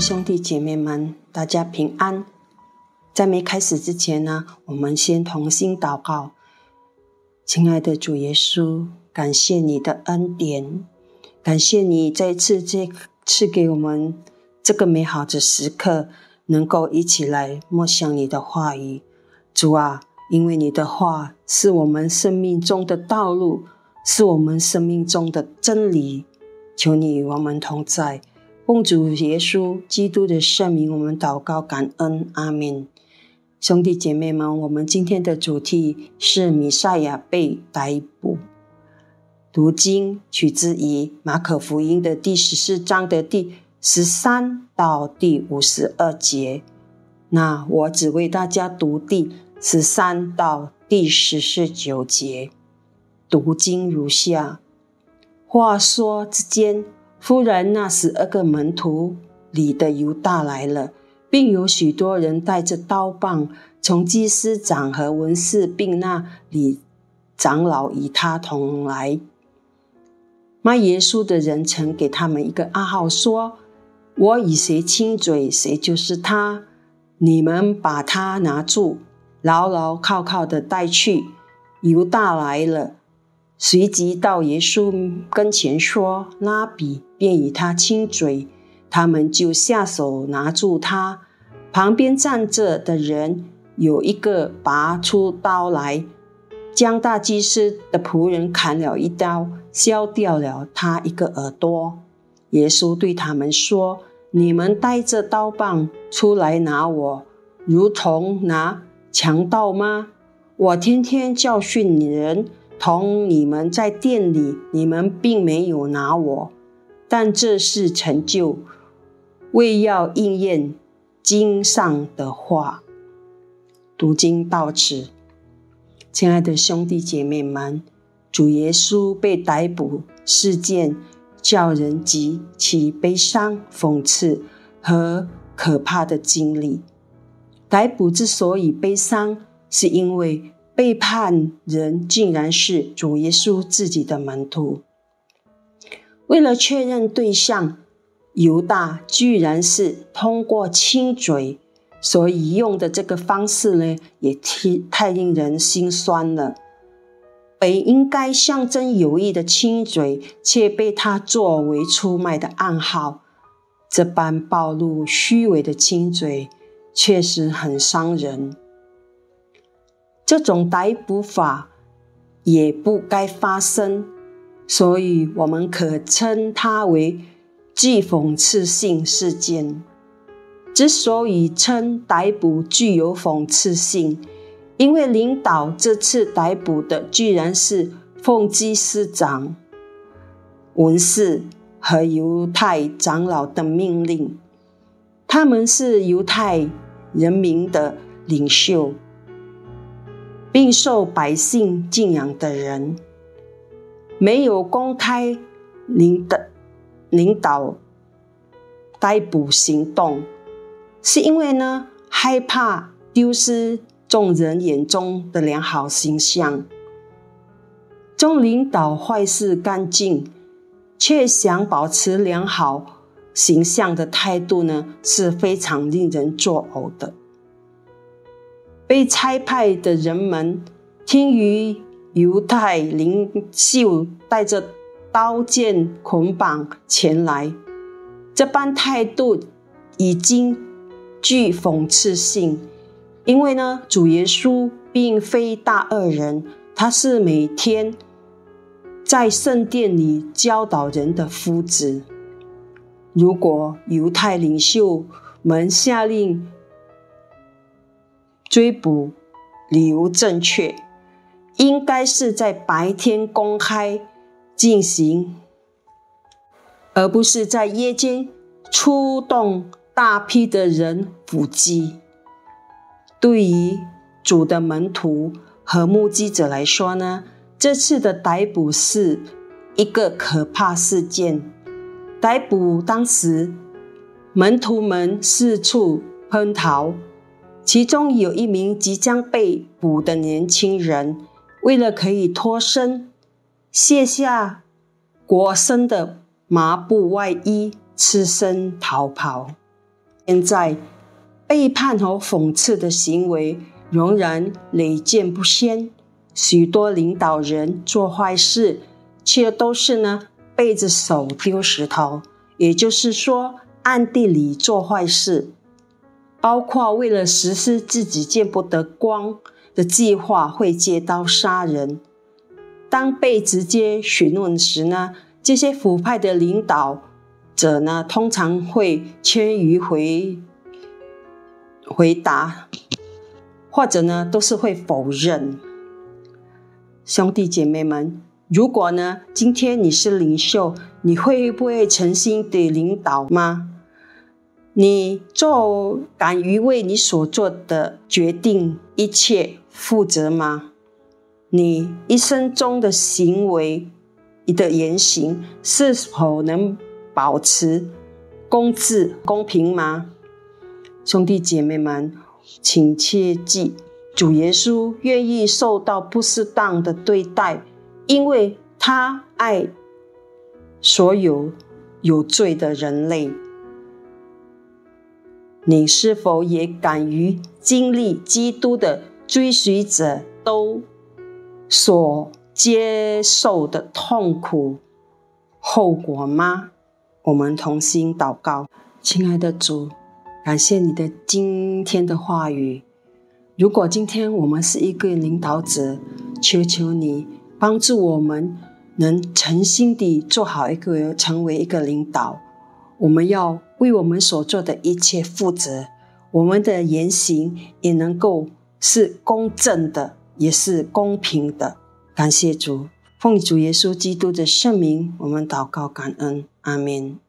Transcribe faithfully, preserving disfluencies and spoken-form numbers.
兄弟姐妹们，大家平安。在没开始之前呢，我们先同心祷告。亲爱的主耶稣，感谢你的恩典，感谢你再次这赐给我们这个美好的时刻，能够一起来默想你的话语。主啊，因为你的话是我们生命中的道路，是我们生命中的真理，求你与我们同在。奉主耶稣基督的圣名，我们祷告感恩，阿们。兄弟姐妹们，我们今天的主题是弥赛亚被逮捕。读经取自于马可福音的第十四章的第十三到第五十二节。那我只为大家读第十三到第十四九节。读经如下：话说之间，忽然那十二个门徒里的犹大来了，并有许多人带着刀棒，从祭司长和文士并那里长老与他同来。卖耶稣的人曾给他们一个暗号，说：我与谁亲嘴，谁就是他，你们把他拿住，牢牢铐铐的带去。犹大来了，随即到耶稣跟前说：拉比，便与他亲嘴。他们就下手拿住他。旁边站着的人有一个拔出刀来，将大祭司的仆人砍了一刀，削掉了他一个耳朵。耶稣对他们说：你们带着刀棒出来拿我，如同拿强盗吗？我天天教训人，同你们在店里，你们并没有拿我。但这是成就，为要应验经上的话。读经到此。亲爱的兄弟姐妹们，主耶稣被逮捕事件叫人极其悲伤、讽刺和可怕的经历。逮捕之所以悲伤，是因为背叛人竟然是主耶稣自己的门徒。为了确认对象，犹大居然是通过亲嘴，所以用的这个方式呢，也太令人心酸了。本应该象征友谊的亲嘴，却被他作为出卖的暗号。这般暴露虚伪的亲嘴，确实很伤人。这种逮捕法也不该发生，所以我们可称它为具讽刺性事件。之所以称逮捕具有讽刺性，因为领导这次逮捕的居然是奉祭司长、文士和犹太长老的命令。他们是犹太人民的领袖，并受百姓敬仰的人。没有公开领导领导逮捕行动，是因为呢害怕丢失众人眼中的良好形象。众领导坏事干净，却想保持良好形象的态度呢，是非常令人作呕的。被差派的人们听于犹太领袖带着刀剑捆绑前来，这般态度已经具讽刺性。因为呢，主耶稣并非大恶人，他是每天在圣殿里教导人的夫子。如果犹太领袖们下令追捕，理由正确，应该是在白天公开进行，而不是在夜间出动大批的人伏击。对于主的门徒和目击者来说呢，这次的逮捕是一个可怕事件。逮捕当时，门徒们四处奔逃，其中有一名即将被捕的年轻人，为了可以脱身，卸下裹身的麻布外衣，赤身逃跑。 现在背叛和讽刺的行为仍然屡见不鲜，许多领导人做坏事却都是呢背着手丢石头，也就是说暗地里做坏事，包括为了实施自己见不得光的计划会借刀杀人。当被直接询问时呢，这些腐败的领导者呢通常会谦于回回答，或者呢都是会否认。兄弟姐妹们，如果呢今天你是领袖，你会不会诚心地领导吗？你做敢于为你所做的决定一切负责吗？你一生中的行为，你的言行是否能保持公正公平吗？兄弟姐妹们，请切记，主耶稣愿意受到不适当的对待，因为他爱所有有罪的人类。你是否也敢于经历基督的追随者都所接受的痛苦后果吗？我们同心祷告。亲爱的主，感谢你的今天的话语。如果今天我们是一个领导者，求求你帮助我们能诚心地做好一个成为一个领导。我们要为我们所做的一切负责，我们的言行也能够是公正的，也是公平的。感谢主，奉主耶稣基督的圣名，我们祷告感恩，阿们。